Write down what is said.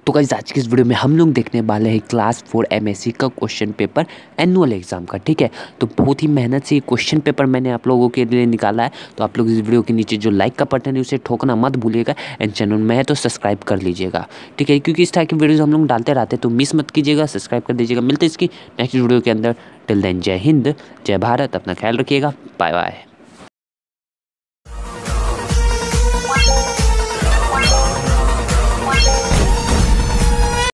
तो गाइस आज की इस वीडियो में हम लोग देखने वाले हैं क्लास 4 एमएससी का क्वेश्चन पेपर एनुअल एग्जाम का। ठीक है, तो बहुत ही मेहनत से ये क्वेश्चन पेपर मैंने आप लोगों के लिए निकाला है। तो आप लोग इस वीडियो के नीचे जो लाइक का बटन है उसे ठोकना मत भूलिएगा एंड चैनल में है तो सब्सक्राइब कर लीजिएगा। ठीक है, क्योंकि इस तरह की वीडियोज़ हम लोग डालते रहते हैं तो मिस मत कीजिएगा, सब्सक्राइब कर दीजिएगा। मिलते हैं इसकी नेक्स्ट वीडियो के अंदर। टिल देन जय हिंद, जय भारत, अपना ख्याल रखिएगा, बाय बाय।